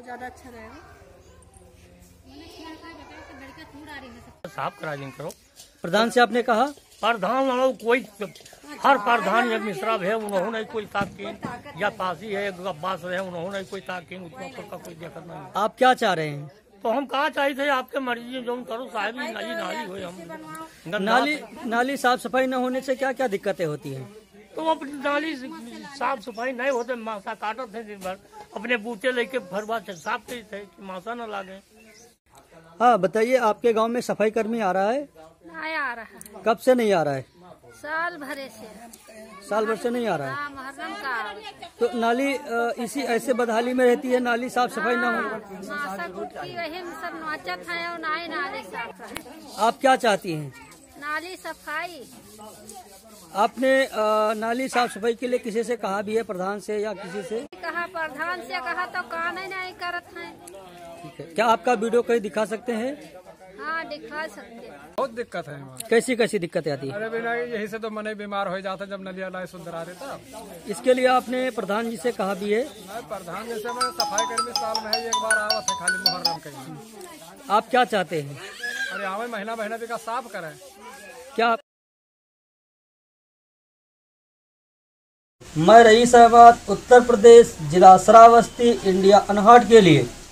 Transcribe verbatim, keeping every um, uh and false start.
ज्यादा अच्छा रहेगा। साफ करा दिन करो। प्रधान से आपने कहा? प्रधान वालों कोई हर प्रधान जब मिश्रा है उन्होंने कोई ताकीन या पासी है अब्बास रहे उन्होंने कोई ताकीन उतना का कोई दिक्कत नहीं। आप क्या चाह रहे हैं? तो हम कहा चाहिए थे आपके मर्जी जो करो साहब नाली नाली हो हम नाली नाली साफ सफाई न होने से क्या क्या दिक्कतें होती हैं? तो अब नाली साफ सफाई नहीं होते मासा काटते थे दिन भर अपने बूटे लेके भरवा साफ थे कि मासा न लागे। हाँ बताइए, आपके गांव में सफाई कर्मी आ रहा है? नहीं आ रहा है। कब से नहीं आ रहा है? साल भरे से। साल भर से नहीं आ रहा है। हाँ, मुहर्रम का। तो नाली इसी ऐसे बदहाली में रहती है, नाली साफ सफाई ना हो? मासा गुटकी वही में सब नाचत है और नाई नाली साफ है। आप क्या चाहती हैं? नाली सफाई। आपने आ, नाली साफ सफाई के लिए किसी से कहा भी है, प्रधान से या किसी से? कहा प्रधान से कहा तो काम ही नहीं करत है। ठीक है, क्या आपका वीडियो कहीं दिखा सकते हैं? हाँ दिखा सकते हैं। बहुत दिक्कत है। कैसी कैसी दिक्कतें आती है? अरे बिना यही से तो मन बीमार हो जाता जब नलिया नाली सुंदर आ देता। इसके लिए आपने प्रधान जी से कहा भी है? प्रधान जैसे मैं सफाई कर्मी साल में एक बार आवत है खाली मुहर्रम के। आप क्या चाहते हैं? अरे आवे महीना महीना भी का साफ करें। क्या मैं रईस अहमद, उत्तर प्रदेश, जिला श्रावस्ती, इंडिया अनहट के लिए